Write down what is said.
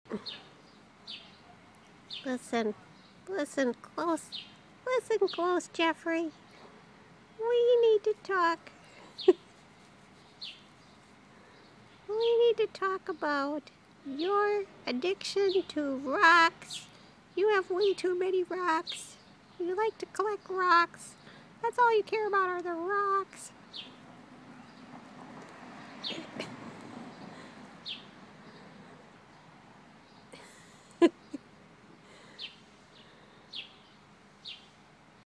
Listen, listen close. Listen close, Jeffrey. We need to talk. We need to talk about your addiction to rocks. You have way too many rocks. You like to collect rocks. That's all you care about are the rocks.